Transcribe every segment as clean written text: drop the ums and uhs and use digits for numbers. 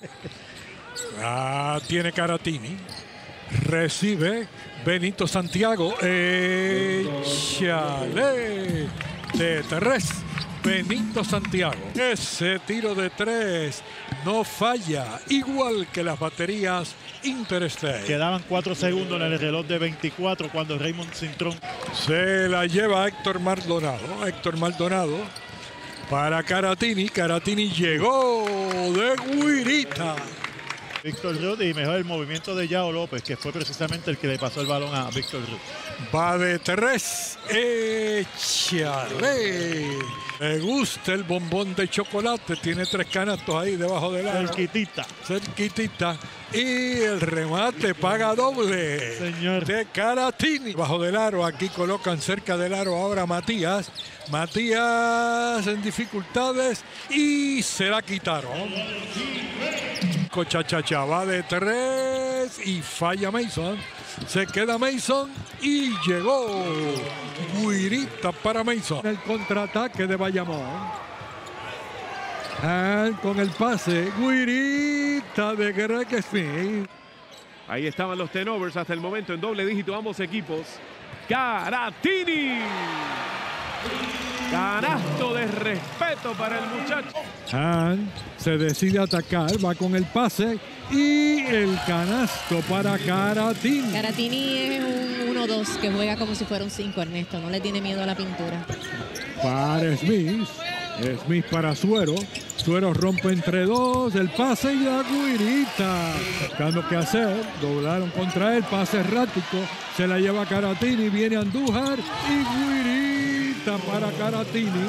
Tiene Caratini. Recibe Benito Santiago. Échale. De 3. Benito Santiago. Ese tiro de 3 no falla. Igual que las baterías Interstate. Quedaban 4 segundos en el reloj de 24 cuando Raymond Cintrón se la lleva Héctor Maldonado. Héctor Maldonado para Caratini. Caratini llegó de guirita. Víctor Ruth y mejor el movimiento de Yao López, que fue precisamente el que le pasó el balón a Víctor Ruth. Va de 3. Échale. Me gusta el bombón de chocolate. Tiene 3 canastos ahí debajo del aro. Cerquitita. Cerquitita. Y el remate paga doble. Señor. De Caratini. Bajo del aro. Aquí colocan cerca del aro ahora Matías. Matías en dificultades. Y se la quitaron. Cochachacha va de 3 y falla Mason. Se queda Mason y llegó guirita para Mason. El contraataque de Bayamón. Con el pase, guirita de Greg Smith. Ahí estaban los turnovers hasta el momento en doble dígito ambos equipos. Caratini. Canasto de respeto para el muchacho. Se decide atacar, va con el pase y el canasto para Caratini. Caratini es un 1-2 que juega como si fuera un 5, Ernesto. No le tiene miedo a la pintura. Para Smith. Smith para Suero. Suero rompe entre 2. El pase y la guirita. Buscando qué hacer. Doblaron contra él. Pase errático. Se la lleva Caratini. Viene Andújar y guirita para Caratini.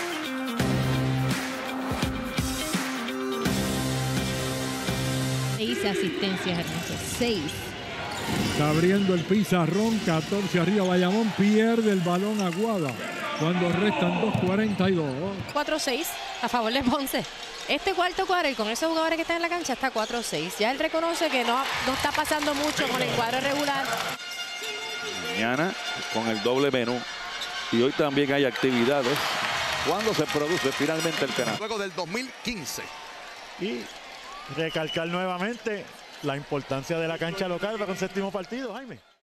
Asistencias, Ernesto. 6. Está abriendo el pizarrón. 14 arriba Bayamón. Pierde el balón Aguada cuando restan 2:42. 4-6 a favor de Ponce. Este cuarto cuadro y con esos jugadores que están en la cancha está 4-6. Ya él reconoce que no está pasando mucho con el cuadro regular. Mañana con el doble menú. Y hoy también hay actividades. ¿Cuándo se produce finalmente el canal? Luego del 2015. Y recalcar nuevamente la importancia de la cancha local para un séptimo partido, Jaime.